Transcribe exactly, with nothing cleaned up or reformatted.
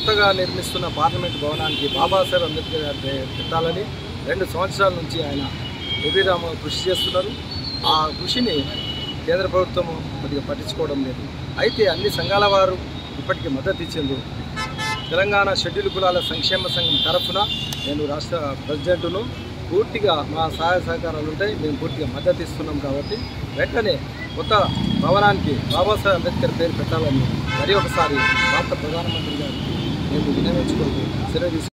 కొత్తగా నిర్మిస్తున్న పార్లమెంట్ భవనానికి బాబాసాహెబ్ అంబేద్కర్ గారి పేరు పెట్టాలని రెండు సంవత్సరాల నుంచి ఆయన నిర్విరామంగా కృషి చేస్తున్నారు. ఆ కృషిని కేంద్ర ప్రభుత్వం కొద్దిగా పట్టించుకోవడం లేదు. అయితే అన్ని సంఘాల వారు ఇప్పటికీ మద్దతు ఇచ్చిండ్రు. తెలంగాణ షెడ్యూల్ కులాల సంక్షేమ సంఘం తరఫున నేను రాష్ట్ర ప్రెసిడెంట్ను, పూర్తిగా మా సహాయ సహకారాలు ఉంటాయి. మేము పూర్తిగా మద్దతు ఇస్తున్నాం. కాబట్టి వెంటనే కొత్త భవనానికి బాబాసాహెబ్ అంబేద్కర్ పేరు పెట్టాలని మరి ఒకసారి భారత ప్రధానమంత్రి గారికి మేము విన్నవించుకుంటూ సెలవు